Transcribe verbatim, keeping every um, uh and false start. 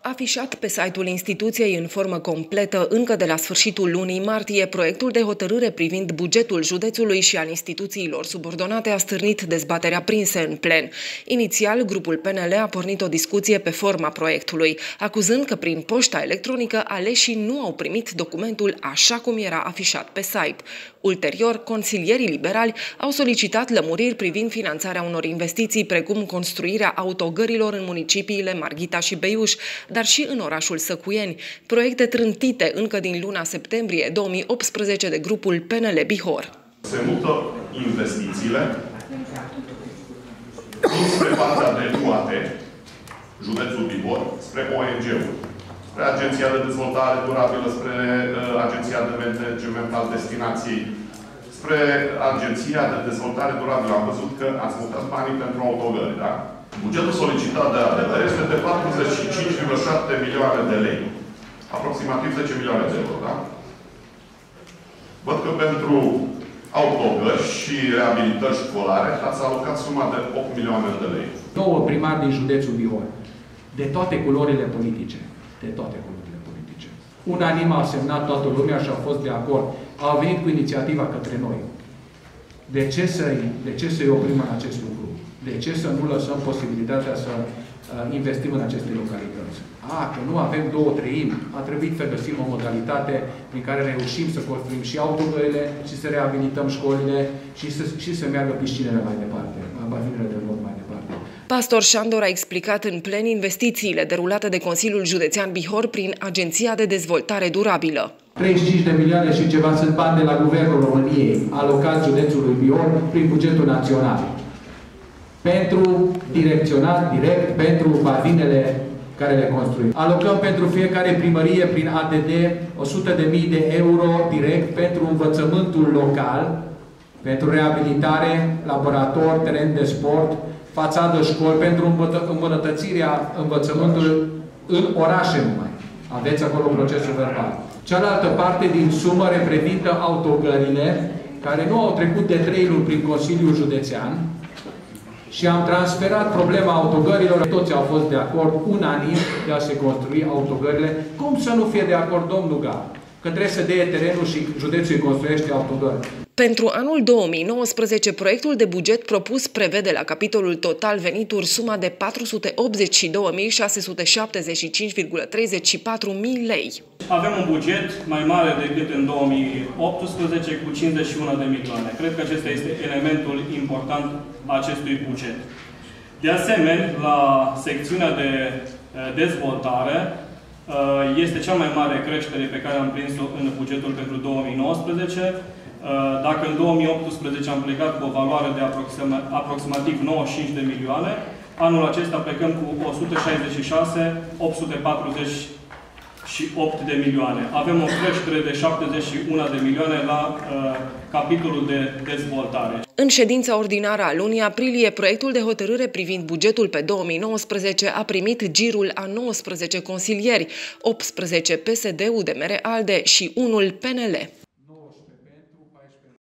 Afișat pe site-ul instituției în formă completă încă de la sfârșitul lunii martie, proiectul de hotărâre privind bugetul județului și al instituțiilor subordonate a stârnit dezbaterea aprinse în plen. Inițial, grupul P N L a pornit o discuție pe forma proiectului, acuzând că prin poșta electronică aleșii nu au primit documentul așa cum era afișat pe site. Ulterior, consilierii liberali au solicitat lămuriri privind finanțarea unor investiții, precum construirea autogărilor în municipiile Marghita și Beiuș, dar și în orașul Săcuieni, proiecte trântite încă din luna septembrie două mii optsprezece de grupul P N L Bihor. Se mută investițiile spre partea de U A T, județul Bihor, spre O N G-uri, spre Agenția de Dezvoltare Durabilă, spre uh, Agenția de Management al Destinației, spre Agenția de Dezvoltare Durabilă. Am văzut că ați mutat banii pentru autogări, da? Bugetul solicitat de A D V este de patruzeci și cinci virgulă șapte milioane de lei. Aproximativ zece milioane de euro, da? Văd că pentru autogări și reabilitări școlare ați alocat suma de opt milioane de lei. Nouă primari din județul Bihor, de toate culorile politice, de toate culorile politice. Unanim a semnat toată lumea și a fost de acord. Au venit cu inițiativa către noi. De ce să-i de ce să-i oprim în acest lucru? De ce să nu lăsăm posibilitatea să uh, investim în aceste localități? A, că nu avem două treimi, a trebuit să găsim o modalitate prin care reușim să construim și autogările și să reabilităm școlile și să, și să meargă piscinele mai departe, bazinele de mod mai departe. Pastor Șandor a explicat în plen investițiile derulate de Consiliul Județean Bihor prin Agenția de Dezvoltare Durabilă. treizeci și cinci de milioane și ceva sunt bani de la Guvernul României, alocați județului Bihor prin bugetul național. Pentru direcționat direct pentru bazinele care le construim. Alocăm pentru fiecare primărie prin A D D o sută de mii de euro direct pentru învățământul local, pentru reabilitare, laborator, teren de sport, fațadă școli, pentru îmbunătățirea învățământului în orașe numai. Aveți acolo procesul verbal. Cealaltă parte din sumă reprezintă autogările care nu au trecut de trei luni prin Consiliul Județean, și am transferat problema autogărilor. Toți au fost de acord unanim de a se construi autogările. Cum să nu fie de acord domnul Gal? Că trebuie să dea terenul și județul îi construiește autogări. Pentru anul două mii nouăsprezece, proiectul de buget propus prevede la capitolul total venituri suma de patru sute optzeci și două mii șase sute șaptezeci și cinci virgulă treizeci și patru mii lei. Avem un buget mai mare decât în două mii optsprezece cu cincizeci și unu de milioane. Cred că acesta este elementul important a acestui buget. De asemenea, la secțiunea de dezvoltare este cea mai mare creștere pe care am prins-o în bugetul pentru două mii nouăsprezece. Dacă în două mii optsprezece am plecat cu o valoare de aproxima, aproximativ nouăzeci și cinci de milioane, anul acesta plecăm cu o sută șaizeci și șase mii opt sute patruzeci și opt de milioane. Avem o creștere de șaptezeci și unu de milioane la uh, capitolul de dezvoltare. În ședința ordinară a lunii aprilie, proiectul de hotărâre privind bugetul pe două mii nouăsprezece a primit girul a nouăsprezece consilieri, optsprezece P S D, U D M R ALDE și unul P N L.